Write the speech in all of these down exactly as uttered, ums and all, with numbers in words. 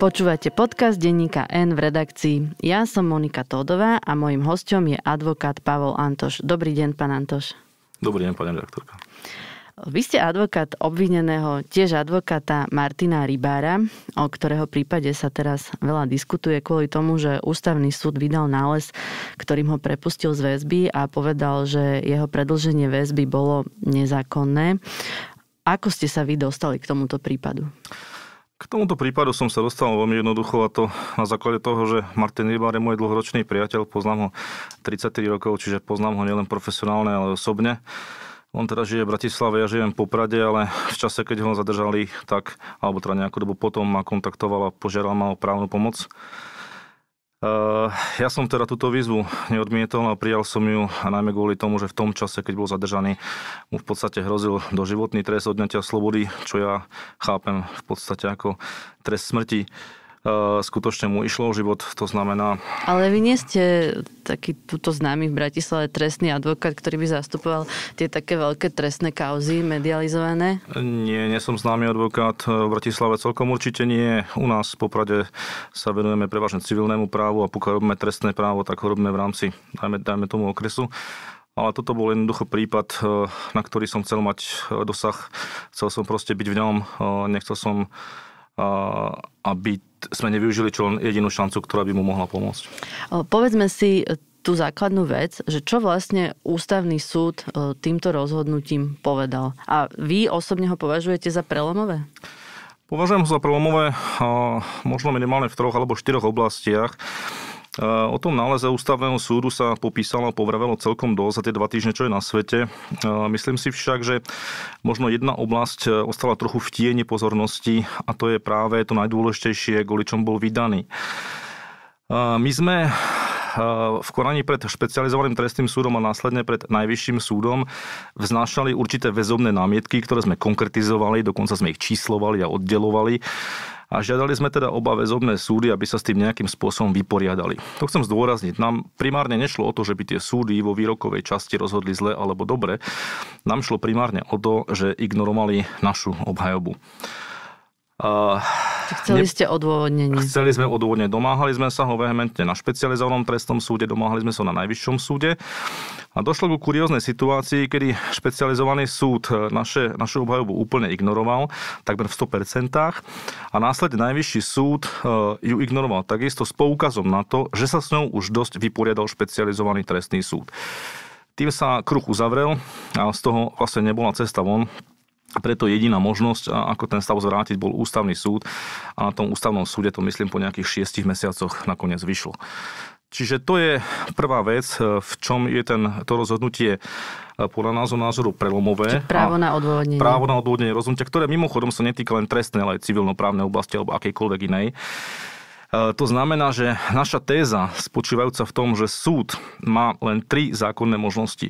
Počúvate podcast denníka N v redakcii. Ja som Monika Tódová a mojím hosťom je advokát Pavol Antoš. Dobrý deň, pán Antoš. Dobrý deň, pani redaktorka. Vy ste advokát obvineného, tiež advokáta Martina Rybára, o ktorého prípade sa teraz veľa diskutuje kvôli tomu, že ústavný súd vydal nález, ktorým ho prepustil z väzby a povedal, že jeho predĺženie väzby bolo nezákonné. Ako ste sa vy dostali k tomuto prípadu? K tomuto prípadu som sa dostal veľmi jednoducho, a to na základe toho, že Martin Rybár je môj dlhoročný priateľ, poznám ho tridsaťtri rokov, čiže poznám ho nielen profesionálne, ale osobne. On teda žije v Bratislave, ja žijem v Poprade, ale v čase, keď ho zadržali, tak, alebo teda nejakú dobu potom ma kontaktoval a požiadal ma o právnu pomoc. Uh, ja som teda túto výzvu neodmietol a prijal som ju, a najmä kvôli tomu, že v tom čase, keď bol zadržaný, mu v podstate hrozil doživotný trest odňatia slobody, čo ja chápem v podstate ako trest smrti. Uh, skutočne mu išlo o život, to znamená... Ale vy nie ste taký túto známy v Bratislave trestný advokát, ktorý by zastupoval tie také veľké trestné kauzy medializované? Nie, nie som známy advokát v Bratislave, celkom určite nie. U nás v Poprade sa venujeme prevažne civilnému právu a pokiaľ robíme trestné právo, tak ho robíme v rámci, dajme, dajme tomu okresu. Ale toto bol jednoducho prípad, na ktorý som chcel mať dosah. Chcel som proste byť v ňom, nechcel som, aby sme nevyužili čo len jedinú šancu, ktorá by mu mohla pomôcť. Povedzme si tú základnú vec, že čo vlastne ústavný súd týmto rozhodnutím povedal. A vy osobne ho považujete za prelomové? Považujem ho za prelomové možno minimálne v troch alebo štyroch oblastiach. O tom náleze ústavného súdu sa popísalo a povravelo celkom dosť za tie dva týždne, čo je na svete. Myslím si však, že možno jedna oblasť ostala trochu v tieni pozornosti a to je práve to najdôležitejšie, kvôli čom bol vydaný. My sme v konaní pred špecializovaným trestným súdom a následne pred najvyšším súdom vznášali určité väzobné námietky, ktoré sme konkretizovali, dokonca sme ich číslovali a oddelovali. A žiadali sme teda oba väzobné súdy, aby sa s tým nejakým spôsobom vyporiadali. To chcem zdôrazniť. Nám primárne nešlo o to, že by tie súdy vo výrokovej časti rozhodli zle alebo dobre. Nám šlo primárne o to, že ignorovali našu obhajobu. Uh, Chceli ste odôvodnenie. Chceli sme odôvodnenie. Domáhali sme sa ho vehementne na špecializovanom trestnom súde, domáhali sme sa na najvyššom súde. A došlo ku kurióznej situácii, kedy špecializovaný súd naše, našu obhajobu úplne ignoroval, takmer v sto percent. A následne najvyšší súd ju ignoroval takisto s poukazom na to, že sa s ňou už dosť vyporiadal špecializovaný trestný súd. Tým sa kruh uzavrel a z toho vlastne nebola cesta von. Preto jediná možnosť, ako ten stav zvrátiť, bol ústavný súd a na tom ústavnom súde to, myslím, po nejakých šiestich mesiacoch nakoniec vyšlo. Čiže to je prvá vec, v čom je ten, to rozhodnutie podľa nášho názoru prelomové. Čiže právo na odôvodnenie. Právo na odôvodnenie rozhodnutia, ktoré mimochodom sa netýka len trestnej, ale aj civilnoprávnej oblasti alebo akejkoľvek inej. To znamená, že naša téza spočívajúca v tom, že súd má len tri zákonné možnosti.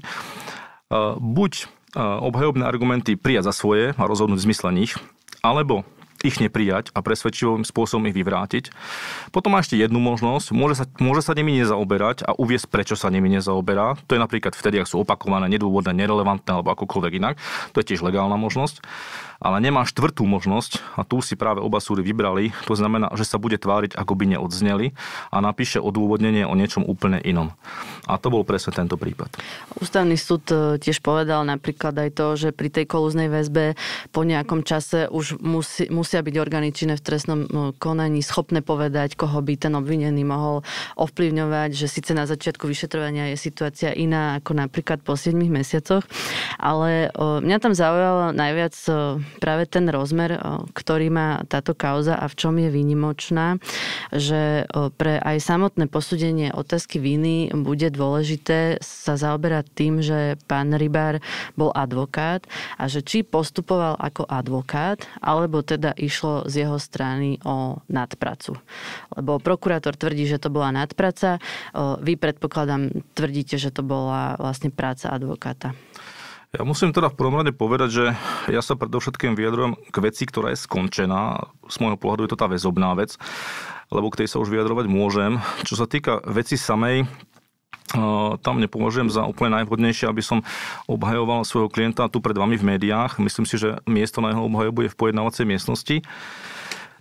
Buď obhajobné argumenty prijať za svoje a rozhodnúť v zmysle nich, alebo ich neprijať a presvedčivým spôsobom ich vyvrátiť. Potom má ešte jednu možnosť, môže sa, môže sa nimi nezaoberať a uviesť, prečo sa nimi nezaoberá. To je napríklad vtedy, ak sú opakované, nedôvodné, nerelevantné alebo akokoľvek inak. To je tiež legálna možnosť. Ale nemá štvrtú možnosť a tu si práve oba súdy vybrali. To znamená, že sa bude tváriť, ako by neodzneli a napíše odôvodnenie o niečom úplne inom. A to bol presne tento prípad. Ústavný súd tiež povedal napríklad aj to, že pri tej kolúznej väzbe po nejakom čase už musí, musia byť orgány činné v trestnom konaní schopné povedať, koho by ten obvinený mohol ovplyvňovať, že síce na začiatku vyšetrovania je situácia iná ako napríklad po siedmich mesiacoch, ale mňa tam zaujalo najviac práve ten rozmer, ktorý má táto kauza a v čom je výnimočná, že pre aj samotné posúdenie otázky viny bude dôležité sa zaoberať tým, že pán Rybár bol advokát a že či postupoval ako advokát, alebo teda išlo z jeho strany o nadpracu. Lebo prokurátor tvrdí, že to bola nadpraca, vy predpokladám tvrdíte, že to bola vlastne práca advokáta. Ja musím teda v prvom rade povedať, že ja sa predovšetkým vyjadrujem k veci, ktorá je skončená. Z môjho pohľadu je to tá väzobná vec, lebo k tej sa už vyjadrovať môžem. Čo sa týka veci samej, tam nepovažujem za úplne najvhodnejšie, aby som obhajoval svojho klienta tu pred vami v médiách. Myslím si, že miesto na jeho obhajobu je v pojednávacej miestnosti.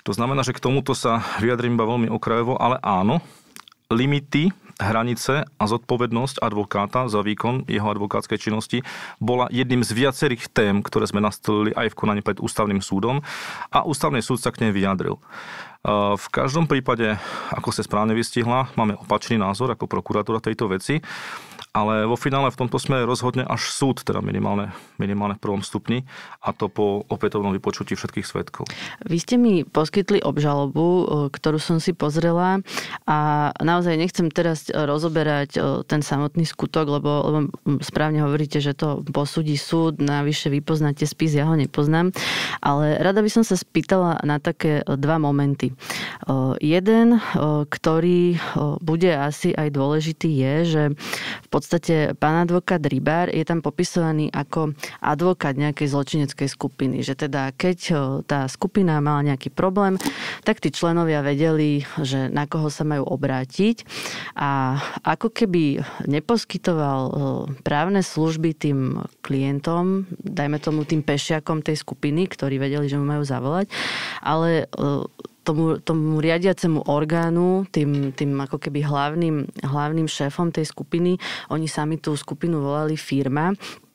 To znamená, že k tomuto sa vyjadrím iba veľmi okrajovo, ale áno, limity, hranice a zodpovednosť advokáta za výkon jeho advokátskej činnosti bola jedným z viacerých tém, ktoré sme nastolili aj v konaní pred ústavným súdom a ústavný súd sa k nej vyjadril. V každom prípade, ako ste správne vystihla, máme opačný názor ako prokuratúra tejto veci, ale vo finále v tomto smere rozhodne až súd, teda minimálne, minimálne v prvom stupni, a to po opätovnom vypočutí všetkých svedkov. Vy ste mi poskytli obžalobu, ktorú som si pozrela, a naozaj nechcem teraz rozoberať ten samotný skutok, lebo, lebo správne hovoríte, že to posúdi súd, navyše vy poznáte spis, ja ho nepoznám, ale rada by som sa spýtala na také dva momenty. Jeden, ktorý bude asi aj dôležitý, je, že v podstate pán advokát Rybár je tam popisovaný ako advokát nejakej zločineckej skupiny. Že teda keď tá skupina mala nejaký problém, tak tí členovia vedeli, že na koho sa majú obrátiť, a ako keby neposkytoval právne služby tým klientom, dajme tomu tým pešiakom tej skupiny, ktorí vedeli, že mu majú zavolať, ale Tomu, tomu riadiacemu orgánu, tým, tým ako keby hlavným, hlavným šéfom tej skupiny, oni sami tú skupinu volali firma.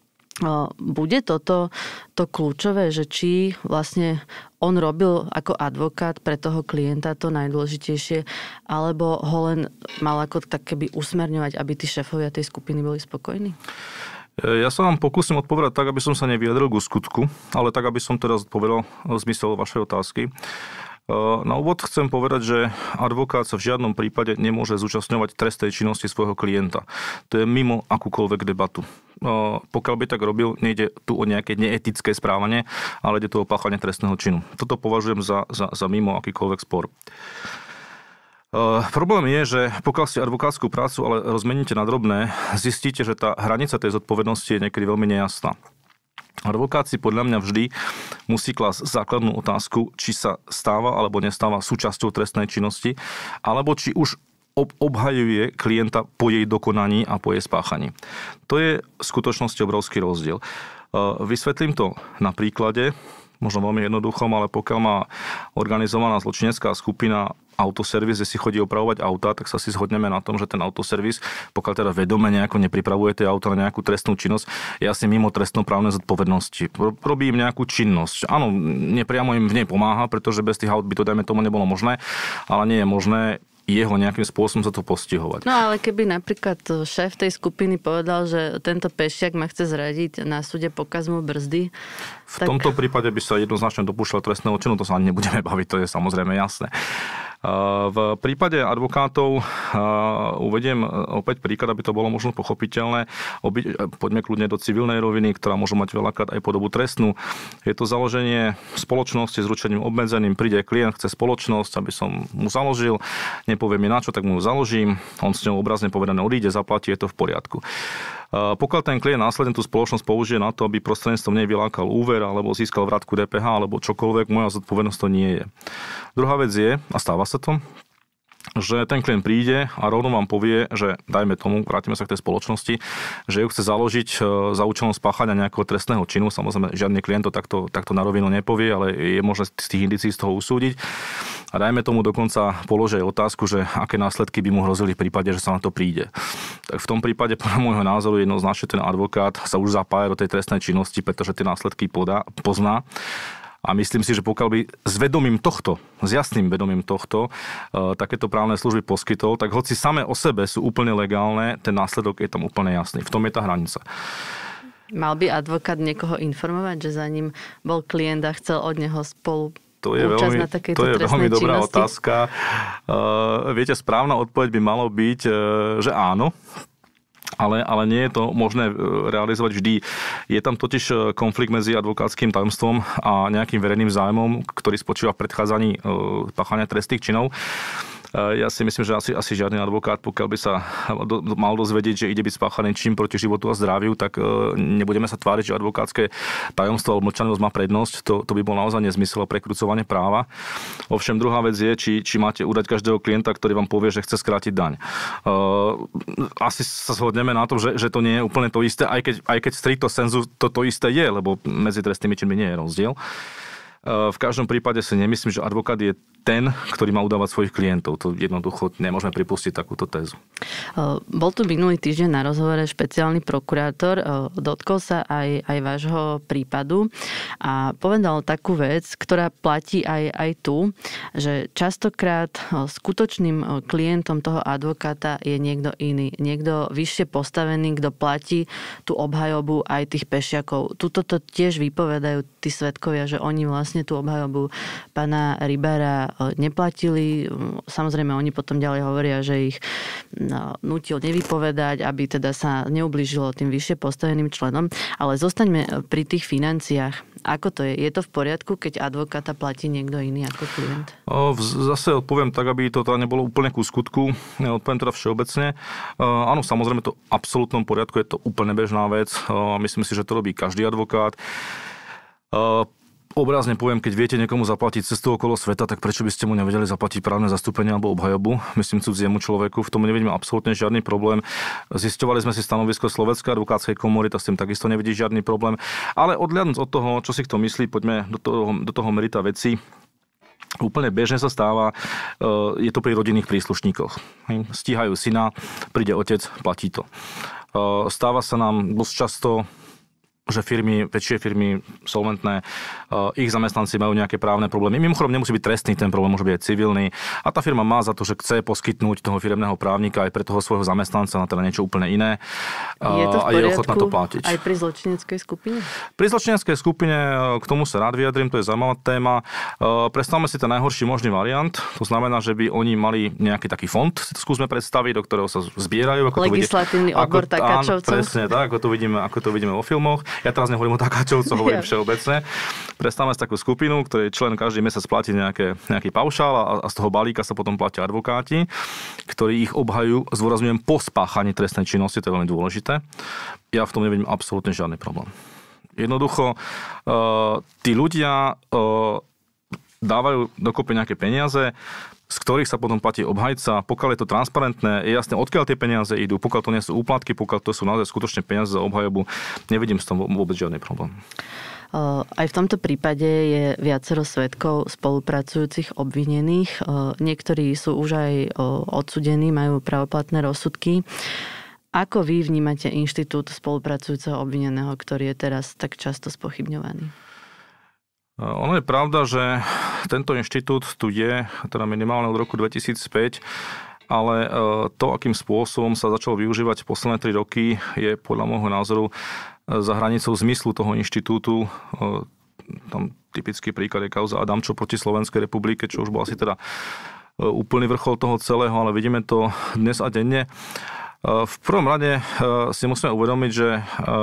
Bude toto to kľúčové, že či vlastne on robil ako advokát pre toho klienta to najdôležitejšie, alebo ho len mal ako tak keby usmerňovať, aby tí šéfovia tej skupiny boli spokojní? Ja sa vám pokúsim odpovedať tak, aby som sa nevyjadril ku skutku, ale tak, aby som teraz odpovedal zmysel vašej otázky. Na úvod chcem povedať, že advokát sa v žiadnom prípade nemôže zúčastňovať trestnej činnosti svojho klienta. To je mimo akúkoľvek debatu. Pokiaľ by tak robil, nejde tu o nejaké neetické správanie, ale ide tu o páchanie trestného činu. Toto považujem za, za, za mimo akýkoľvek spor. Problém je, že pokiaľ ste advokátsku prácu ale rozmeníte na drobné, zistíte, že tá hranica tej zodpovednosti je niekedy veľmi nejasná. Advokát si podľa mňa vždy musí klásť základnú otázku, či sa stáva alebo nestáva súčasťou trestnej činnosti, alebo či už obhajuje klienta po jej dokonaní a po jej spáchaní. To je v skutočnosti obrovský rozdiel. Vysvetlím to na príklade, možno veľmi jednoduchom, ale pokiaľ má organizovaná zločinecká skupina autoservis, kde si chodí opravovať auta, tak sa si zhodneme na tom, že ten autoservis, pokiaľ teda vedome nejako nepripravuje tie auta na nejakú trestnú činnosť, je asi mimo trestnoprávnej zodpovednosti. Robí im nejakú činnosť. Áno, nepriamo im v nej pomáha, pretože bez tých aut by to, dajme tomu, nebolo možné, ale nie je možné jeho nejakým spôsobom sa to postihovať. No ale keby napríklad šéf tej skupiny povedal, že tento pešiak ma chce zradiť, na súde pokaz mu brzdy. V tak... tomto prípade by sa jednoznačne dopúšťal trestného činu, to sa ani nebudeme baviť, to je samozrejme jasné. V prípade advokátov uvediem opäť príklad, aby to bolo možno pochopiteľné. Poďme kľudne do civilnej roviny, ktorá môže mať veľakrát aj podobu trestnú. Je to založenie spoločnosti s ručením obmedzeným. Príde klient, chce spoločnosť, aby som mu založil. Nepovie mi na čo, tak mu ju založím. On s ňou obrazne povedané odíde, zaplatí, je to v poriadku. Pokiaľ ten klient následne tú spoločnosť použije na to, aby prostredníctvom nej vylákal úver alebo získal vrátku dé pé há alebo čokoľvek, moja zodpovednosť to nie je. Druhá vec je, a stáva sa to, že ten klient príde a rovno vám povie, že dajme tomu, vrátime sa k tej spoločnosti, že ju chce založiť za účelom spáchania nejakého trestného činu. Samozrejme, žiadny klient to takto, takto na rovinu nepovie, ale je možné z tých indícií z toho usúdiť. A dajme tomu dokonca položia otázku, že aké následky by mu hrozili v prípade, že sa na to príde. Tak v tom prípade, podľa môjho názoru, jednoznačne ten advokát sa už zapája do tej trestnej činnosti, pretože tie následky podá, pozná. A myslím si, že pokiaľ by s vedomím tohto, s jasným vedomím tohto, takéto právne služby poskytol, tak hoci samé o sebe sú úplne legálne, ten následok je tam úplne jasný. V tom je tá hranica. Mal by advokát niekoho informovať, že za ním bol klient a chcel od neho spolu To je veľmi, to je veľmi dobrá činnosti. Otázka. Uh, viete, správna odpoveď by malo byť, uh, že áno. Ale, ale nie je to možné realizovať vždy. Je tam totiž konflikt medzi advokátskym tajomstvom a nejakým verejným zájmom, ktorý spočíva v predchádzaní páchania trestných činov. Ja si myslím, že asi, asi žiadny advokát, pokiaľ by sa do, mal dozvedieť, že ide byť spáchaný čin proti životu a zdraviu, tak nebudeme sa tváriť, že advokátske tajomstvo alebo mlčanlivosť má prednosť. To, to by bol naozaj nezmysel a prekrucovanie práva. Ovšem druhá vec je, či, či máte udať každého klienta, ktorý vám povie, že chce skrátiť daň. Asi sa zhodneme na tom, že, že to nie je úplne to isté, aj keď, aj keď stricto sensu to, to isté je, lebo medzi trestnými činmi nie je rozdiel. V každom prípade si nemyslím, že advokát je ten, ktorý má udávať svojich klientov. To jednoducho nemôžeme pripustiť takúto tézu. Bol tu minulý týždeň na rozhovore špeciálny prokurátor, dotkol sa aj, aj vášho prípadu a povedal takú vec, ktorá platí aj, aj tu, že častokrát skutočným klientom toho advokáta je niekto iný. Niekto vyššie postavený, kto platí tú obhajobu aj tých pešiakov. Tuto to tiež vypovedajú tí svedkovia, že oni vlastne tú obhajobu pána Rybára neplatili. Samozrejme, oni potom ďalej hovoria, že ich nutil nevypovedať, aby teda sa neublížilo tým vyššie postaveným členom. Ale zostaňme pri tých financiách. Ako to je? Je to v poriadku, keď advokáta platí niekto iný ako klient? Zase odpoviem tak, aby to teda nebolo úplne ku skutku. Odpoviem teda všeobecne. Áno, samozrejme to v absolútnom poriadku, je to úplne bežná vec. Myslím si, že to robí každý advokát. Obrazne poviem, keď viete niekomu zaplatiť cestu okolo sveta, tak prečo by ste mu nevedeli zaplatiť právne zastúpenie alebo obhajobu? Myslím cudziemu človeku, v tom nevidíme absolútne žiadny problém. Zisťovali sme si stanovisko Slovenskej advokátskej komory, tak s tým takisto nevidí žiadny problém. Ale odhľadnúť od toho, čo si kto myslí, poďme do toho, do toho merita veci. Úplne bežne sa stáva, je to pri rodinných príslušníkoch. Stíhajú syna, príde otec, platí to. Stáva sa nám dosť často, že firmy, väčšie firmy, solventné, ich zamestnanci majú nejaké právne problémy. Mimochodom nemusí byť trestný, ten problém môže byť aj civilný. A tá firma má za to, že chce poskytnúť toho firemného právnika aj pre toho svojho zamestnanca na teda niečo úplne iné. Je to v poriadku, a je ochotná to platiť. Aj pri zločineckej skupine? Pri zločineckej skupine, k tomu sa rád vyjadrím, to je zaujímavá téma. Predstavme si ten najhorší možný variant. To znamená, že by oni mali nejaký taký fond, si to skúsme predstaviť, do ktorého sa zbierajú. Ako legislatívny to vidí, odbor ako, takáčovcov. Presne tak, ako to vidíme, ako to vidíme vo filmoch. Ja teraz nehovorím o takáčovcoch, hovorím všeobecne. Predstavme si takú skupinu, ktorej člen každý mesiac platí nejaké, nejaký paušál a, a z toho balíka sa potom platia advokáti, ktorí ich obhajujú, zdôrazňujem, po spáchaní trestnej činnosti, to je veľmi dôležité. Ja v tom nevidím absolútne žiadny problém. Jednoducho, uh, tí ľudia uh, dávajú dokopy nejaké peniaze, z ktorých sa potom platí obhajca. Pokiaľ je to transparentné, je jasné, odkiaľ tie peniaze idú, pokiaľ to nie sú úplatky, pokiaľ to sú naozaj skutočne peniaze za obhajobu, nevidím s tom vôbec žiadny problém. Aj v tomto prípade je viacero svedkov spolupracujúcich obvinených. Niektorí sú už aj odsúdení, majú pravoplatné rozsudky. Ako vy vnímate inštitút spolupracujúceho obvineného, ktorý je teraz tak často spochybňovaný? Ono je pravda, že tento inštitút tu je teda minimálne od roku dvetisícpäť, ale to, akým spôsobom sa začal využívať posledné tri roky, je podľa môjho názoru za hranicou zmyslu toho inštitútu. Tam typický príklad je kauza Adamčo proti Slovenskej republike, čo už bol asi teda úplný vrchol toho celého, ale vidíme to dnes a denne. V prvom rade si musíme uvedomiť, že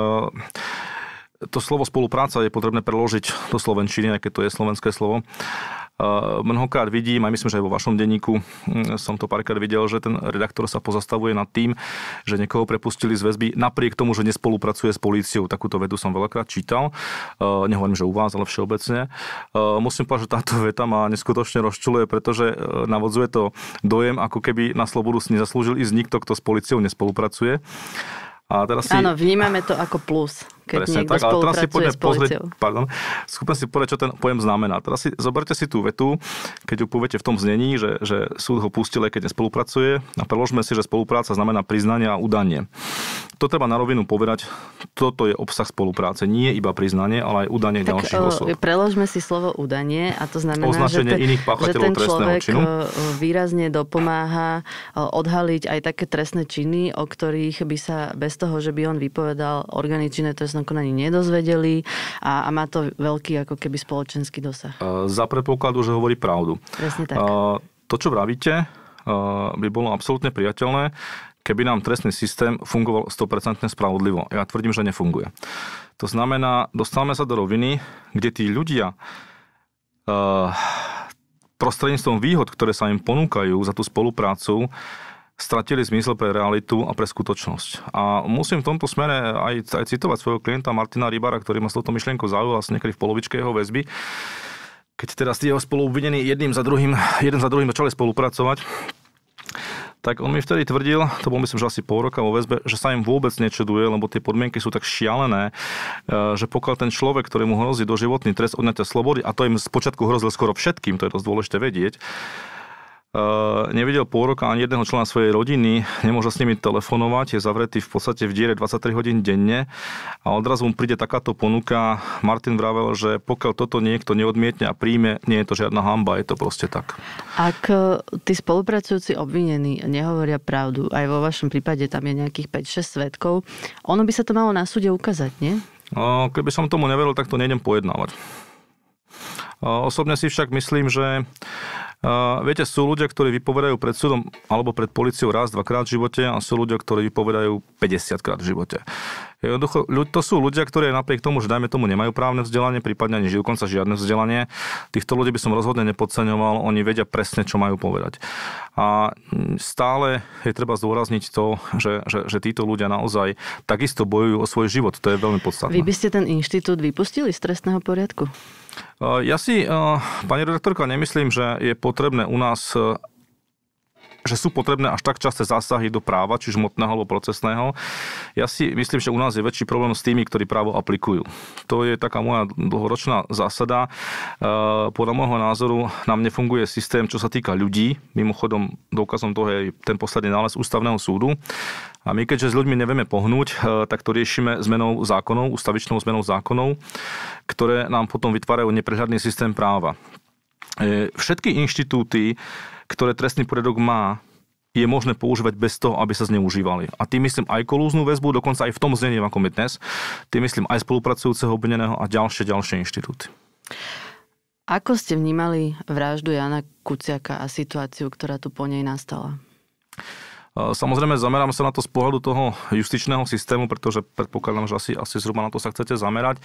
to slovo spolupráca je potrebné preložiť do slovenčiny, aj keď to je slovenské slovo. Mnohokrát vidím, aj myslím, že aj vo vašom denníku som to párkrát videl, že ten redaktor sa pozastavuje nad tým, že niekoho prepustili z väzby napriek tomu, že nespolupracuje s políciou. Takúto vetu som veľakrát čítal. Nehovorím, že u vás, ale všeobecne. Musím povedať, že táto veta ma neskutočne rozčuluje, pretože navodzuje to dojem, ako keby na slobodu si nezaslúžil ísť nikto, kto s políciou nespolupracuje. A teraz si... Áno, vnímame to ako plus, keď presne, niekto tak, spolupracuje s políciou. Pardon, skúpim si povedať, čo ten pojem znamená. Teraz si zoberte si tú vetu, keď ju poviete v tom znení, že, že súd ho pustil, aj keď nespolupracuje, a preložme si, že spolupráca znamená priznanie a udanie. To treba na rovinu povedať, toto je obsah spolupráce. Nie iba priznanie, ale aj udanie tak, ďalších osôb. Preložme si slovo udanie a to znamená, označenie že ten, iných páchateľov že ten človek činu. výrazne dopomáha odhaliť aj také trestné činy, o ktorých by sa bez toho, že by on vypovedal, orgány činné v trestnom konaní nedozvedeli a, a má to veľký ako keby spoločenský dosah. Za predpokladu, že hovorí pravdu. Presne tak. To, čo vravíte, by bolo absolútne priateľné, keby nám trestný systém fungoval sto percent spravodlivo. Ja tvrdím, že nefunguje. To znamená, dostávame sa do roviny, kde tí ľudia prostredníctvom výhod, ktoré sa im ponúkajú za tú spoluprácu, stratili zmysel pre realitu a pre skutočnosť. A musím v tomto smere aj, aj citovať svojho klienta Martina Rybára, ktorý ma s touto myšlienkou zaujal asi niekedy v polovičke jeho väzby. Keď teraz tí jeho spoluobvinení jedným za druhým, jeden za druhým začali spolupracovať, tak on mi vtedy tvrdil, to bol myslím, že asi pol roka vo väzbe, že sa im vôbec nečuduje, lebo tie podmienky sú tak šialené, že pokiaľ ten človek, ktorému hrozí doživotný trest odňatia slobody, a to im spočiatku hrozil skoro všetkým, to je dosť dôležité vedieť, nevidel pol roka ani jedného člena svojej rodiny, nemôže s nimi telefonovať, je zavretý v podstate v diere dvadsaťtri hodín denne a odrazu mu príde takáto ponuka. Martin vravel, že pokiaľ toto niekto neodmietne a príjme, nie je to žiadna hanba, je to proste tak. Ak tí spolupracujúci obvinení nehovoria pravdu, aj vo vašom prípade tam je nejakých päť šesť svedkov, ono by sa to malo na súde ukázať, nie? Keby som tomu neveril, tak to nejdem pojednávať. Osobne si však myslím, že Uh, viete, sú ľudia, ktorí vypovedajú pred súdom alebo pred políciou raz, dvakrát v živote a sú ľudia, ktorí vypovedajú päťdesiatkrát v živote. Jednoducho, to sú ľudia, ktorí napriek tomu, že dajme tomu nemajú právne vzdelanie, prípadne ani dokonca žiadne vzdelanie, týchto ľudí by som rozhodne nepodceňoval, oni vedia presne, čo majú povedať. A stále je treba zdôrazniť to, že, že, že títo ľudia naozaj takisto bojujú o svoj život. To je veľmi podstatné. Vy by ste ten inštitút vypustili z trestného poriadku? Ja si, pani redaktorka, nemyslím, že je potrebné u nás, že sú potrebné až tak časté zásahy do práva, či hmotného alebo procesného. Ja si myslím, že u nás je väčší problém s tými, ktorí právo aplikujú. To je taká moja dlhoročná zásada. Podľa môjho názoru nám nefunguje systém, čo sa týka ľudí. Mimochodom, dôkazom toho je ten posledný nález Ústavného súdu. A my, keďže s ľuďmi nevieme pohnúť, tak to riešime zmenou zákonov, ústavičnou zmenou zákonov, ktoré nám potom vytvárajú neprehľadný systém práva. Všetky inštitúty, ktoré trestný poriadok má, je možné používať bez toho, aby sa zneužívali. A tým myslím aj kolúznu väzbu, dokonca aj v tom znení, ako je dnes. Tým myslím aj spolupracujúceho obvineného a ďalšie, ďalšie inštitúty. Ako ste vnímali vraždu Jana Kuciaka a situáciu, ktorá tu po nej nastala? Samozrejme, zameráme sa na to z pohľadu toho justičného systému, pretože predpokladám, že asi, asi zhruba na to sa chcete zamerať.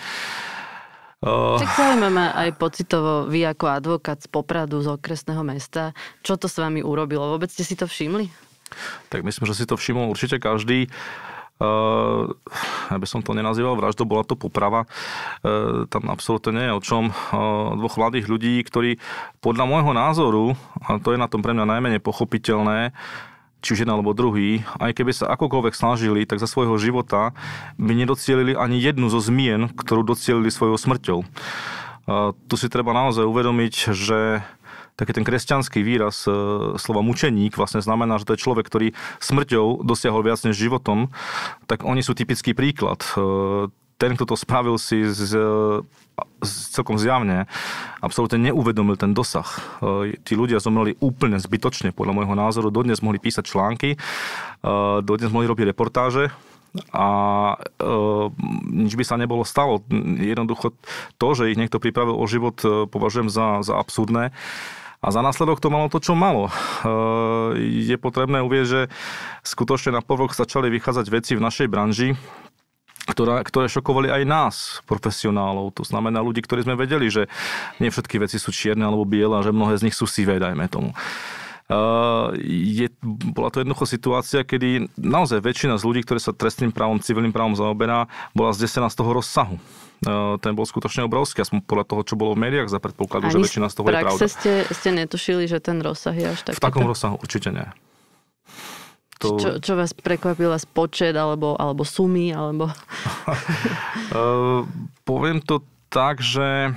Tak zaujímavé aj pocitovo, vy ako advokát z Popradu, z okresného mesta, čo to s vami urobilo? Vôbec ste si to všimli? Tak myslím, že si to všimol určite každý. Uh, ja by som to nenazýval vraždou, bola to poprava. Uh, tam absolútne nie je o čom. Uh, dvoch mladých ľudí, ktorí podľa môjho názoru, a to je na tom pre mňa najmenej pochopiteľné, či už jeden alebo druhý, aj keby sa akokoľvek snažili, tak za svojho života by nedocielili ani jednu zo zmien, ktorú docielili svojou smrťou. Uh, tu si treba naozaj uvedomiť, že taký ten kresťanský výraz e, slova mučeník vlastne znamená, že to je človek, ktorý smrťou dosiahol viac než životom, tak oni sú typický príklad. E, ten, kto to spravil, si z, z, celkom zjavne absolútne neuvedomil ten dosah. E, tí ľudia zomreli úplne zbytočne, podľa môjho názoru. Dodnes mohli písať články, e, dodnes mohli robiť reportáže, a e, nič by sa nebolo stalo. Jednoducho to, že ich niekto pripravil o život, e, považujem za, za absurdné. A za následok to malo to, čo malo. E, je potrebné uvieť, že skutočne na povrch začali vychádzať veci v našej branži, ktoré, ktoré šokovali aj nás, profesionálov. To znamená ľudí, ktorí sme vedeli, že nie všetky veci sú čierne alebo biele a že mnohé z nich sú sivé, dajme tomu. Uh, je, bola to jednoducho situácia, kedy naozaj väčšina z ľudí, ktorí sa trestným právom, civilným právom zaoberá, bola zdesená z toho rozsahu. Uh, ten bol skutočne obrovský, aspoň podľa toho, čo bolo v médiách, za predpokladu, že väčšina z toho je pravda. Ani v praxe ste, ste netušili, že ten rozsah je až taký? V takom rozsahu určite nie. To... Čo, čo vás prekvapila z počet, alebo, alebo sumy, alebo... uh, poviem to tak, že...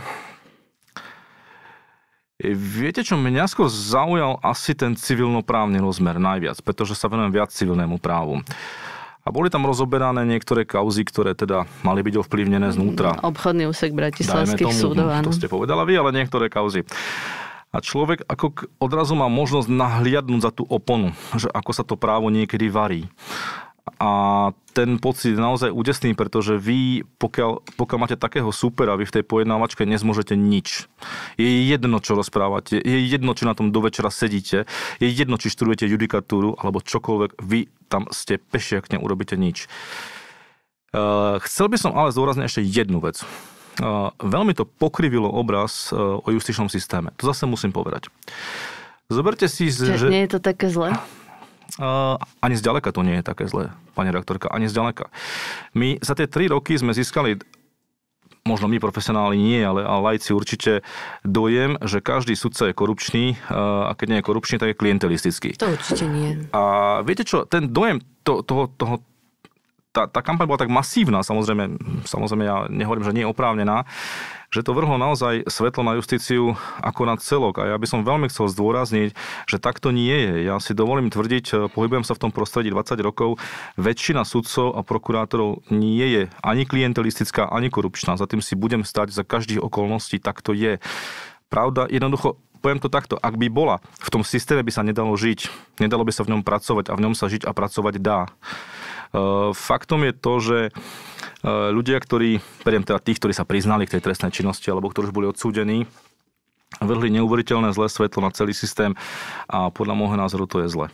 Viete čo, mňa skôr zaujal asi ten civilnoprávny rozmer najviac, pretože sa venujem viac civilnému právu. A boli tam rozoberané niektoré kauzy, ktoré teda mali byť ovplyvnené znútra. Obchodný úsek bratislavských súdov, áno. To ste povedala vy, ale niektoré kauzy. A človek ako odrazu má možnosť nahliadnúť za tú oponu, že ako sa to právo niekedy varí. A ten pocit je naozaj údesný, pretože vy, pokiaľ, pokiaľ máte takého supera, vy v tej pojednávačke nezmôžete nič. Je jedno, čo rozprávate, je jedno, či na tom do večera sedíte, je jedno, či študujete judikatúru, alebo čokoľvek, vy tam ste pešiak, neurobíte nič. Chcel by som ale zdôrazniť ešte jednu vec. Veľmi to pokrivilo obraz o justičnom systéme. To zase musím povedať. Zoberte si... Že, že... Nie je to také zlé? Uh, ani zďaleka to nie je také zlé, pani redaktorka, ani zďaleka. My za tie tri roky sme získali možno my profesionáli nie, ale, ale laici určite dojem, že každý sudca je korupčný a keď nie je korupčný, tak je klientelistický. To určite nie. A viete čo, ten dojem to, toho, toho tá, tá kampaň bola tak masívna, samozrejme, samozrejme ja nehovorím, že nie je oprávnená, že to vrhlo naozaj svetlo na justíciu ako na celok. A ja by som veľmi chcel zdôrazniť, že takto nie je. Ja si dovolím tvrdiť, pohybujem sa v tom prostredí dvadsať rokov, väčšina sudcov a prokurátorov nie je ani klientelistická, ani korupčná. Za tým si budem stať za každých okolností, tak to je. Pravda, jednoducho, poviem to takto, ak by bola, v tom systéme by sa nedalo žiť, nedalo by sa v ňom pracovať a v ňom sa žiť a pracovať dá. Faktom je to, že ľudia, ktorí, beriem teda tých, ktorí sa priznali k tej trestnej činnosti alebo ktorí už boli odsúdení, vrhli neuveriteľné zlé svetlo na celý systém a podľa môjho názoru to je zle.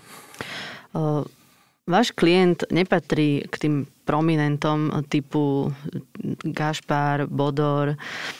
Váš klient nepatrí k tým prominentom typu Gašpar, Bodor,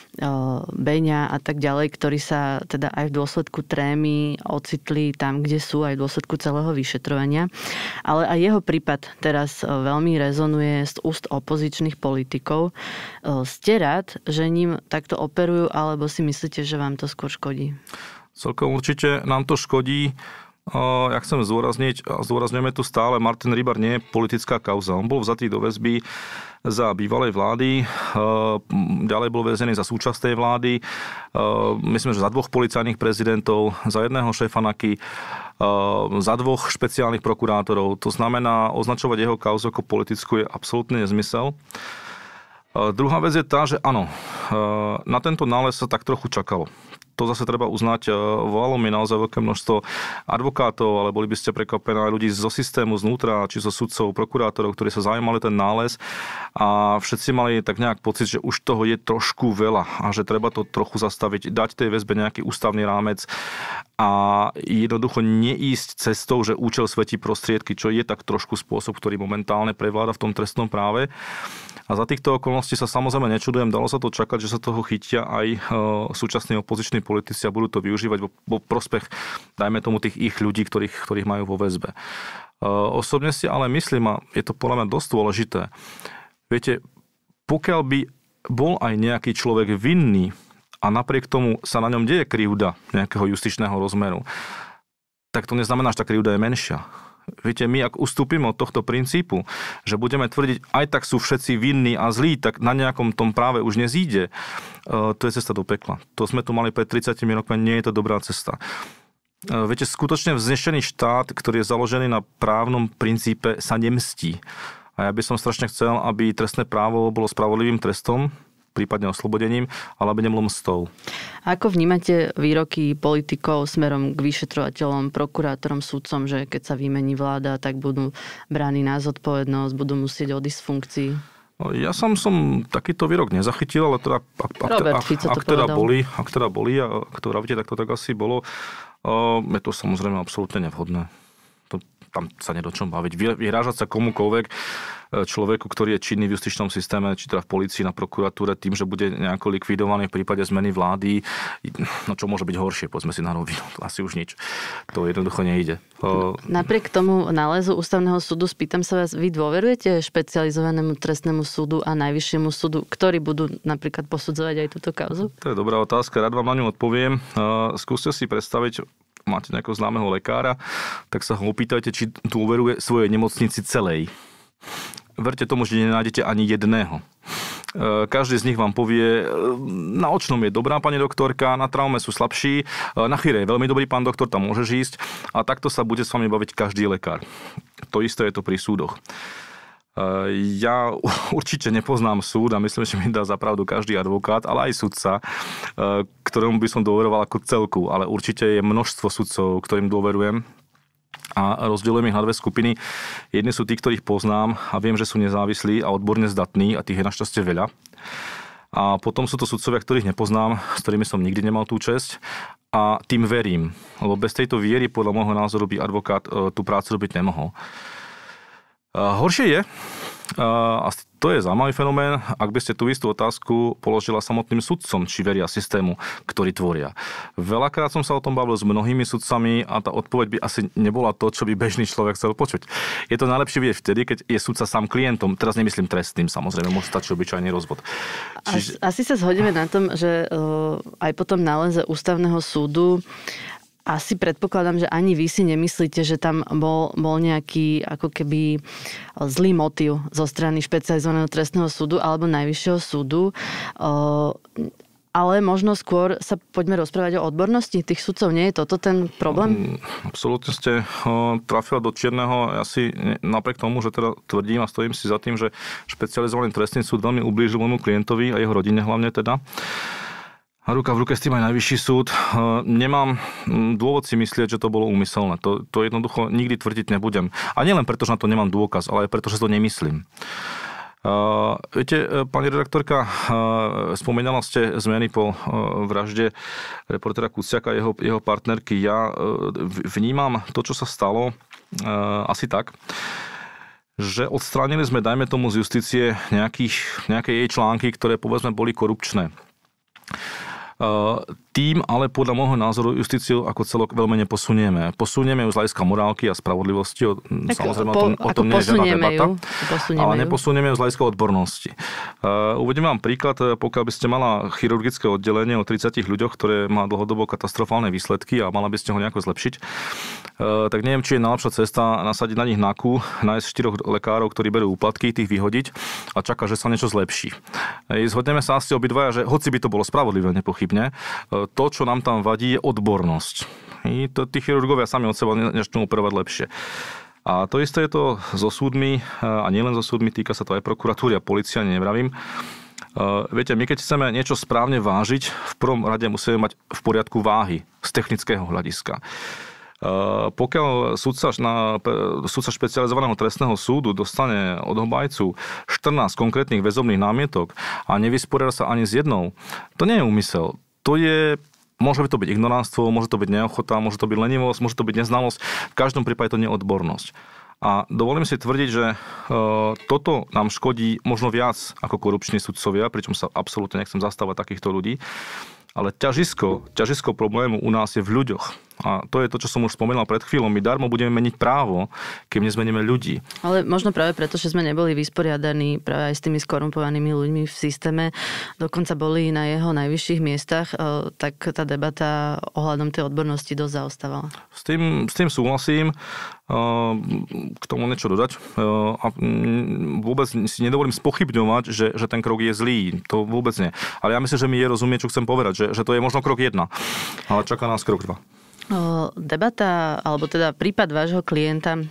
Beňa a tak ďalej, ktorí sa teda aj v dôsledku trémy ocitli tam, kde sú, aj v dôsledku celého vyšetrovania. Ale aj jeho prípad teraz veľmi rezonuje z úst opozičných politikov. Ste rád, že ním takto operujú, alebo si myslíte, že vám to skôr škodí? Celkom určite nám to škodí. Ja chcem zdôrazniť, a zdôrazňujeme tu stále, Martin Rybar nie je politická kauza. On bol vzatý do väzby za bývalej vlády, ďalej bol väzený za súčasnej vlády, myslím, že za dvoch policajných prezidentov, za jedného šéfa NAKY, za dvoch špeciálnych prokurátorov. To znamená, označovať jeho kauzu ako politickú je absolútne nezmysel. Druhá vec je tá, že áno, na tento nález sa tak trochu čakalo. To zase treba uznať, volalo mi naozaj veľké množstvo advokátov, ale boli by ste prekvapení aj ľudí zo systému, znútra, či zo sudcov, prokurátorov, ktorí sa zaujímali ten nález a všetci mali tak nejak pocit, že už toho je trošku veľa a že treba to trochu zastaviť, dať tej väzbe nejaký ústavný rámec a jednoducho neísť cestou, že účel svätí prostriedky, čo je tak trošku spôsob, ktorý momentálne prevláda v tom trestnom práve. A za týchto okolností sa samozrejme nečudujem, dalo sa to čakať, že sa toho chytia aj súčasní opoziční politici a budú to využívať vo, vo prospech, dajme tomu, tých ich ľudí, ktorých, ktorých majú vo väzbe. Osobne si ale myslím, a je to podľa mňa dosť dôležité, viete, pokiaľ by bol aj nejaký človek vinný a napriek tomu sa na ňom deje krivda nejakého justičného rozmeru, tak to neznamená, že tá krivda je menšia. Viete, my ak ustúpime od tohto princípu, že budeme tvrdiť, aj tak sú všetci vinní a zlí, tak na nejakom tom práve už nezíde. To je cesta do pekla. To sme tu mali pred tridsiatimi rokmi, nie je to dobrá cesta. Viete, skutočne vznešený štát, ktorý je založený na právnom princípe, sa nemstí. A ja by som strašne chcel, aby trestné právo bolo spravodlivým trestom, prípadne oslobodením, ale aby nebolo mstou. Ako vnímate výroky politikov smerom k vyšetrovateľom, prokurátorom, sudcom, že keď sa vymení vláda, tak budú bráni na zodpovednosť, budú musieť odísť z funkcií? Ja som, som takýto výrok nezachytil, ale teda, ak, Robert ak, Fico ak, to ak teda povedal. boli, ak teda boli, a ak to vravíte, tak to tak asi bolo. Je to samozrejme absolútne nevhodné. To, tam sa nie do čom baviť. Vyhrážať sa komukoľvek, človeku, ktorý je činný v justičnom systéme, či teda v polícii, na prokuratúre, tým, že bude nejako likvidovaný v prípade zmeny vlády, no čo môže byť horšie, povedzme si na rovinu. Asi už nič. To jednoducho nejde. Napriek tomu nálezu Ústavného súdu, spýtam sa vás, vy dôverujete špecializovanému trestnému súdu a Najvyššiemu súdu, ktorí budú napríklad posudzovať aj túto kauzu? To je dobrá otázka, rád vám na ňu odpoviem. Skúste si predstaviť, máte nejakého známeho lekára, tak sa ho opýtajte, či dôveruje svojej nemocnici celej. Verte tomu, že nenájdete ani jedného. Každý z nich vám povie, na očnom je dobrá pani doktorka, na traume sú slabší, na chýre je veľmi dobrý pán doktor, tam môžeš ísť a takto sa bude s vami baviť každý lekár. To isté je to pri súdoch. Ja určite nepoznám súd a myslím, že mi dá za pravdu každý advokát, ale aj sudca, ktorému by som dôveroval ako celku, ale určite je množstvo sudcov, ktorým dôverujem. A rozdeľujem ich na dve skupiny. Jedni sú tí, ktorých poznám a viem, že sú nezávislí a odborne zdatní a tých je našťastie veľa. A potom sú to sudcovia, ktorých nepoznám, s ktorými som nikdy nemal tú česť a tým verím. Lebo bez tejto viery, podľa môjho názoru, by advokát tú prácu robiť nemohol. Horšie je, A to je zaujímavý fenomén, ak by ste tú istú otázku položila samotným sudcom, či veria systému, ktorý tvoria. Veľakrát som sa o tom bavil s mnohými sudcami a tá odpoveď by asi nebola to, čo by bežný človek chcel počuť. Je to najlepšie vidieť vtedy, keď je sudca sám klientom. Teraz nemyslím trestným, samozrejme, môže stačiť obyčajný rozvod. Čiže... Asi sa zhodíme na tom, že aj po tom náleze ústavného súdu asi predpokladám, že ani vy si nemyslíte, že tam bol, bol nejaký ako keby zlý motív zo strany špecializovaného trestného súdu alebo najvyššieho súdu. Ale možno skôr sa poďme rozprávať o odbornosti tých sudcov. Nie je toto ten problém? Absolútne ste trafila do čierneho. Ja si napriek tomu, že teda tvrdím a stojím si za tým, že špecializovaný trestný súd veľmi ublížil môjmu klientovi a jeho rodine hlavne teda. A ruka v ruke s tým aj najvyšší súd. Nemám dôvod si myslieť, že to bolo úmyselné. To, to jednoducho nikdy tvrdiť nebudem. A nielen preto, že na to nemám dôkaz, ale aj preto, že to nemyslím. Uh, viete, pani redaktorka, uh, spomínala ste zmeny po uh, vražde reportéra Kuciaka a jeho, jeho partnerky. Ja uh, vnímam to, čo sa stalo, uh, asi tak, že odstránili sme, dajme tomu, z justície nejakých, nejaké jej články, ktoré povedzme boli korupčné. Tým ale podľa môjho názoru justíciu ako celok veľmi neposunieme. Posunieme ju z hľadiska morálky a spravodlivosti. Tak samozrejme po, o tom, o tom nie je žiadna debata. Ju, ale neposunieme ju z hľadiska odbornosti. Uh, uvediem vám príklad, pokiaľ by ste mala chirurgické oddelenie o tridsiatich ľuďoch, ktoré má dlhodobo katastrofálne výsledky a mala by ste ho nejako zlepšiť, uh, tak neviem, či je najlepšia cesta nasadiť na nich naku, nájsť štyroch lekárov, ktorí berú úplatky, tých vyhodiť a čaká, že sa niečo zlepší. Zhodneme sa asi obidvaja, že hoci by to bolo spravodlivé, nepochybne, to, čo nám tam vadí, je odbornosť. I to, tí chirurgovia sami od seba nečnú operovať lepšie. A to isté je to so súdmi, a nielen so súdmi, týka sa to aj prokuratúry a polícia, nevravím. Viete, my keď chceme niečo správne vážiť, v prvom rade musíme mať v poriadku váhy z technického hľadiska. Pokiaľ sudca, na, sudca špecializovaného trestného súdu dostane od obhajcu štrnásť konkrétnych väzobných námietok a nevysporiada sa ani s jednou, to nie je úmysel. To je, môže to byť ignoránstvo, môže to byť neochota, môže to byť lenivosť, môže to byť neznalosť. V každom prípade to nie je odbornosť. A dovolím si tvrdiť, že e, toto nám škodí možno viac ako korupční sudcovia, pričom sa absolútne nechcem zastávať takýchto ľudí. Ale ťažisko, ťažisko problému u nás je v ľuďoch. A to je to, čo som už spomínal pred chvíľou. My darmo budeme meniť právo, kým nezmeníme ľudí. Ale možno práve preto, že sme neboli vysporiadaní práve aj s tými skorumpovanými ľuďmi v systéme, dokonca boli na jeho najvyšších miestach, tak tá debata ohľadom tej odbornosti dosť zaostávala. S tým, s tým súhlasím. K tomu niečo dodať. A vôbec si nedovolím spochybňovať, že, že ten krok je zlý. To vôbec nie. Ale ja myslím, že mi je rozumieť, čo chcem povedať. Že, že to je možno krok jedna. Ale čaká nás krok dva. Debata, alebo teda prípad vášho klienta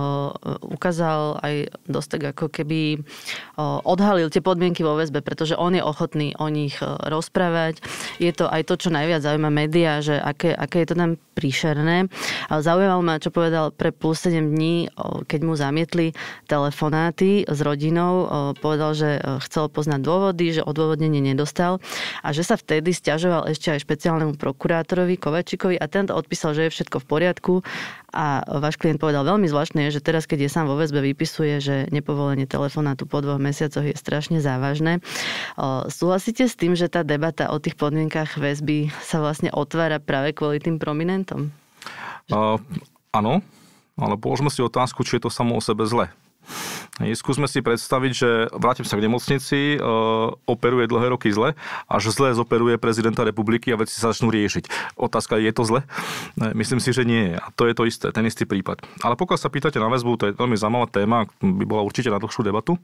ukázal aj dosť tak ako keby odhalil tie podmienky vo väzbe, pretože on je ochotný o nich rozprávať. Je to aj to, čo najviac zaujíma médiá, že aké, aké je to tam príšerné. Zaujímalo ma, čo povedal pre plus sedem dní, keď mu zamietli telefonáty s rodinou. Povedal, že chcel poznať dôvody, že odôvodnenie nedostal a že sa vtedy sťažoval ešte aj špeciálnemu prokurátorovi Kovačíkovi a tento odpísal, že je všetko v poriadku a váš klient povedal veľmi zvláštne, že teraz, keď je sám vo väzbe, vypisuje, že nepovolenie telefonátu po dvoch mesiacoch je strašne závažné. Súhlasíte s tým, že tá debata o tých podmienkach väzby sa vlastne otvára práve kvôli tým prominentom? Uh, áno, ale položme si otázku, či je to samo o sebe zle. Skúsme si predstaviť, že vrátim sa k nemocnici, operuje dlhé roky zle, až zle zoperuje prezidenta republiky a veci sa začnú riešiť. Otázka, je to zle? Myslím si, že nie je. A to je to isté, ten istý prípad. Ale pokiaľ sa pýtate na väzbu, to je veľmi zaujímavá téma, by bola určite na dlhšiu debatu.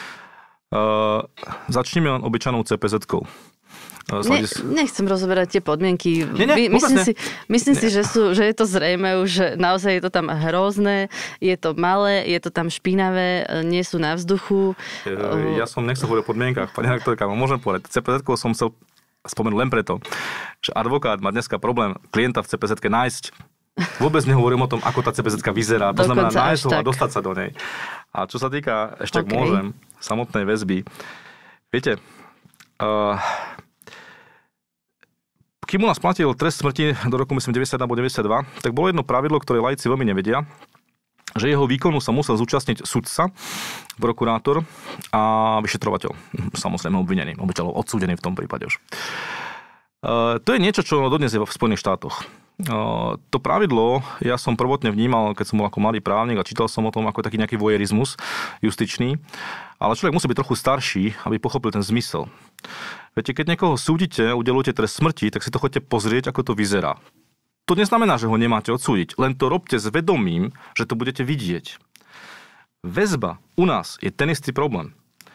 Začneme len obyčajnou cé pé zetkou. Ne, nechcem rozoberať tie podmienky. Nie, nie, myslím si, myslím si že, sú, že je to zrejme už, že naozaj je to tam hrozné, je to malé, je to tam špinavé, nie sú na vzduchu. Ja som nechcel hovoriť o podmienkach, pani redaktorka, môžem povedať. cé pé zetkou som chcel spomenúť len preto, že advokát má dneska problém klienta v cé pé zetke nájsť. Vôbec nehovorím o tom, ako tá cé pé zetka vyzerá. To znamená nájsť ho a dostať sa do nej. A čo sa týka, ešte okay. ak môžem, samotnej väzby. Viete, uh, kým u nás platil trest smrti do roku, myslím, deväťdesiat alebo deväťdesiatdva, tak bolo jedno pravidlo, ktoré laici veľmi nevedia. že jeho výkonu sa musel zúčastniť sudca, prokurátor a vyšetrovateľ, samozrejme obvinený, obyteľov odsúdený v tom prípade už. To je niečo, čo dodnes je v Spojených štátoch. To pravidlo ja som prvotne vnímal, keď som bol ako mladý právnik a čítal som o tom ako taký nejaký vojerizmus justičný, ale človek musí byť trochu starší, aby pochopil ten zmysel. Viete, keď niekoho súdite, udeľujete trest smrti, tak si to chodite pozrieť, ako to vyzerá. To neznamená, že ho nemáte odsúdiť, len to robte s vedomím, že to budete vidieť. Väzba u nás je ten istý problém.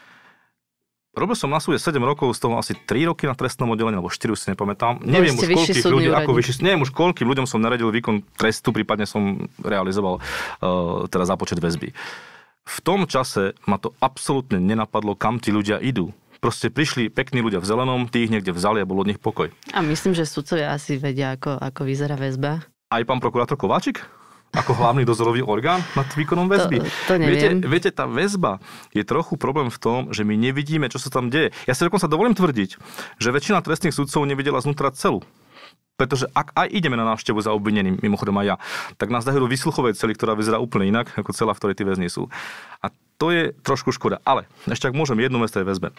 Robil som na súde sedem rokov, z toho asi tri roky na trestnom oddelení, alebo štyri, už si nepamätám. Neviem už koľkých ľudí, ako vyšší, neviem už koľkým ľuďom som naradil výkon trestu, prípadne som realizoval uh, teda zápočet väzby. V tom čase ma to absolútne nenapadlo, kam tí ľudia idú. Proste prišli pekní ľudia v zelenom, tí ich niekde vzali a bol od nich pokoj. A myslím, že sudcovia asi vedia, ako, ako vyzerá väzba. Aj pán prokurátor Kováčik? Ako hlavný dozorový orgán nad výkonom väzby. To, to neviem. Viete, viete, tá väzba je trochu problém v tom, že my nevidíme, čo sa tam deje. Ja si dokonca dovolím tvrdiť, že väčšina trestných sudcov nevidela znútra celu. Pretože ak aj ideme na návštevu za obvineným, mimochodom aj ja, tak nás dajú do výsluchovej cely, ktorá vyzerá úplne inak, ako cela, v ktorej tí väzni sú. A to je trošku škoda. Ale ešte ak môžem jednu vec tej väzbe.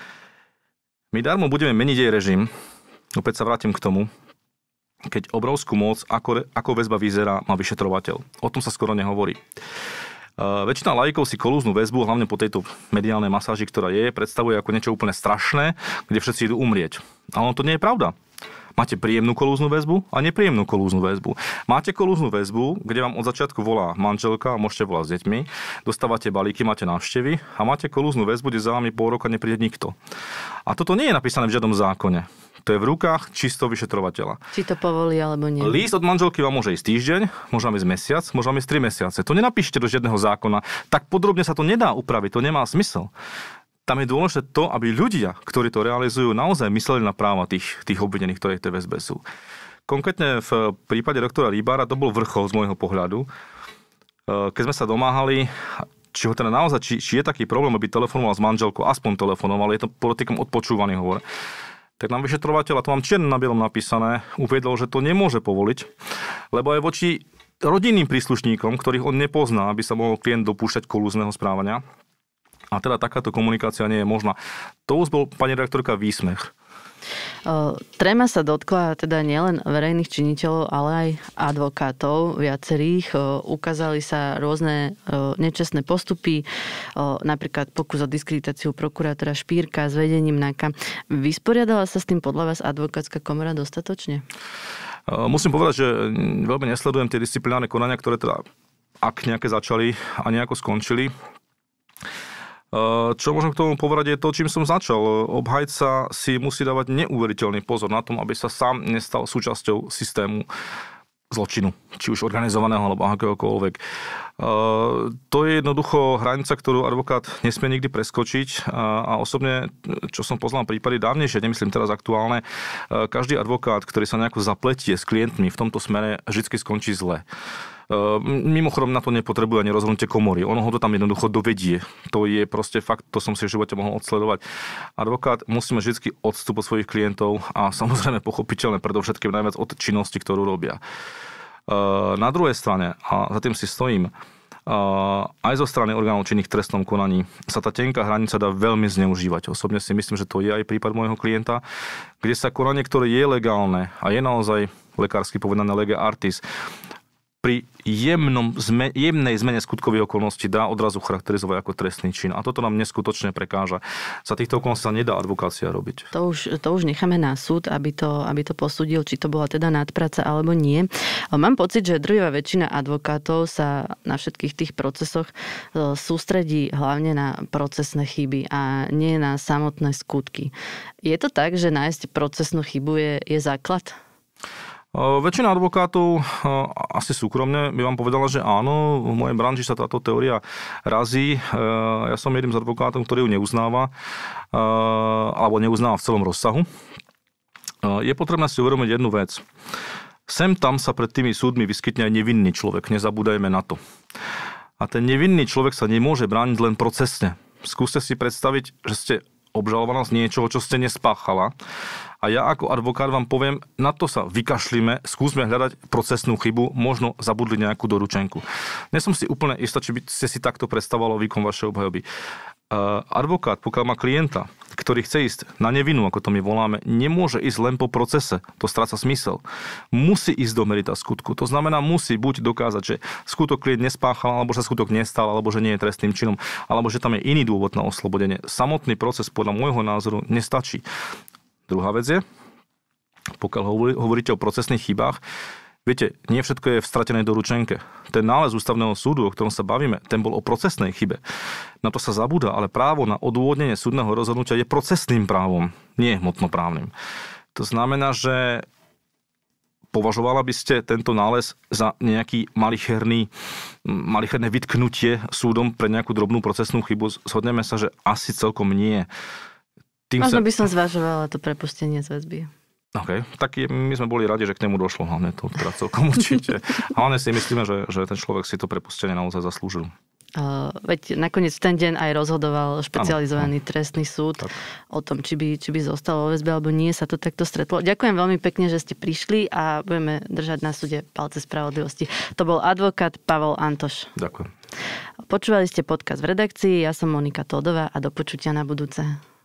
My darmo budeme meniť jej režim. Opäť sa vrátim k tomu, keď obrovskú moc, ako, ako väzba vyzerá, má vyšetrovateľ. O tom sa skoro nehovorí. Uh, väčšina laikov si kolúznu väzbu, hlavne po tejto mediálnej masáži, ktorá je, predstavuje ako niečo úplne strašné, kde všetci idú umrieť. Ale to nie je pravda. Máte príjemnú kolúznu väzbu a nepríjemnú kolúznu väzbu. Máte kolúznu väzbu, kde vám od začiatku volá manželka, môžete volať s deťmi, dostávate balíky, máte návštevy a máte kolúznu väzbu, kde za vami pol roka nepríde nikto. A toto nie je napísané v žiadnom zákone. To je v rukách čisto vyšetrovateľa. Či to povolí, alebo nie. Líst od manželky vám môže ísť týždeň, môže ísť mesiac, môže ísť tri mesiace. To nenapíšte do žiadneho zákona. Tak podrobne sa to nedá upraviť, to nemá zmysel. Tam je dôležité to, aby ľudia, ktorí to realizujú, naozaj mysleli na práva tých, tých obvinených, ktorí v tej väzbe sú. Konkrétne v prípade doktora Rybára to bol vrchol z môjho pohľadu. Keď sme sa domáhali, či ho teda naozaj, či, či je taký problém, aby telefonoval s manželkou, aspoň telefonoval, je to politikom odpočúvaný hovor. Tak nám vyšetrovateľ, a to mám čierne na bielom napísané, uviedol, že to nemôže povoliť, lebo aj voči rodinným príslušníkom, ktorých on nepozná, aby sa mohol klient dopúšťať kolúzneho správania. A teda takáto komunikácia nie je možná. To už bol, pani redaktorka, výsmech. Tréma sa dotkla teda nielen verejných činiteľov, ale aj advokátov viacerých. Ukázali sa rôzne nečestné postupy, napríklad pokus o diskreditáciu prokurátora Špírka s vedením NAKA. Vysporiadala sa s tým podľa vás advokátska komora dostatočne? Musím povedať, že veľmi nesledujem tie disciplinárne konania, ktoré teda, ak nejaké začali a nejako skončili. Čo môžem k tomu povedať je to, čím som začal. Obhajca si musí dávať neuveriteľný pozor na tom, aby sa sám nestal súčasťou systému zločinu, či už organizovaného alebo akéhokoľvek. To je jednoducho hranica, ktorú advokát nesmie nikdy preskočiť a osobne, čo som poznal prípady dávnejšie, nemyslím teraz aktuálne, každý advokát, ktorý sa nejako zapletie s klientmi v tomto smere, vždy skončí zle. Mimochodom na to nepotrebuje ani rozhodnutie komory. Ono ho to tam jednoducho dovedie. To je proste fakt, to som si v živote mohol odsledovať. Advokát musí mať vždy odstup od svojich klientov a samozrejme pochopiteľné predovšetkým najviac od činnosti, ktorú robia. Na druhej strane, a za tým si stojím, aj zo strany orgánov činných v trestnom konaní sa tá tenká hranica dá veľmi zneužívať. Osobne si myslím, že to je aj prípad môjho klienta, kde sa konanie, ktoré je legálne a je naozaj lekársky povedané lege artis, pri jemnom, zme, jemnej zmene skutkových okolností dá odrazu charakterizovať ako trestný čin. A toto nám neskutočne prekáža. Za týchto okolností sa nedá advokácia robiť. To už, to už necháme na súd, aby to, aby to posúdil, či to bola teda nadpráca alebo nie. Mám pocit, že drvivá väčšina advokátov sa na všetkých tých procesoch sústredí hlavne na procesné chyby a nie na samotné skutky. Je to tak, že nájsť procesnú chybu je, je základ? Väčšina advokátov, asi súkromne, by vám povedala, že áno, v mojej branži sa táto teória razí. Ja som jedným z advokátov, ktorý ju neuznáva, alebo neuznáva v celom rozsahu. Je potrebné si uvedomiť jednu vec. Sem tam sa pred tými súdmi vyskytne aj nevinný človek, nezabúdajme na to. A ten nevinný človek sa nemôže brániť len procesne. Skúste si predstaviť, že ste obžalovaná z niečoho, čo ste nespáchala. A a ja ako advokát vám poviem, na to sa vykašlíme, skúsme hľadať procesnú chybu, možno zabudli nejakú doručenku. Nie som si úplne istý, či by ste si takto predstavovalo výkon vašej obhajoby. Uh, advokát, pokiaľ má klienta, ktorý chce ísť na nevinu, ako to my voláme, nemôže ísť len po procese. To stráca zmysel. Musí ísť do merita skutku. To znamená, musí buď dokázať, že skutok klient nespáchal, alebo že skutok nestal, alebo že nie je trestným činom, alebo že tam je iný dôvod na oslobodenie. Samotný proces podľa môjho názoru nestačí. Druhá vec je, pokiaľ hovoríte o procesných chybách, viete, nie všetko je v stratenej doručenke. Ten nález ústavného súdu, o ktorom sa bavíme, ten bol o procesnej chybe. Na to sa zabúda, ale právo na odôvodnenie súdneho rozhodnutia je procesným právom, nie hmotnoprávnym. To znamená, že považovala by ste tento nález za nejaký malicherný, malicherné vytknutie súdom pre nejakú drobnú procesnú chybu? Zhodneme sa, že asi celkom nie. Tým Možno sa... by som zvažovala to prepustenie z väzby. OK, tak my sme boli radi, že k nemu došlo, hlavne to teda celkom určite. Hlavne si myslíme, že, že ten človek si to prepustenie naozaj zaslúžil. Uh, veď nakoniec ten deň aj rozhodoval špecializovaný ano, trestný súd tak. o tom, či by, či by zostal vo väzbe alebo nie, sa to takto stretlo. Ďakujem veľmi pekne, že ste prišli a budeme držať na súde palce spravodlivosti. To bol advokát Pavol Antoš. Ďakujem. Počúvali ste podcast v redakcii, ja som Monika Tódová a do počutia na budúce.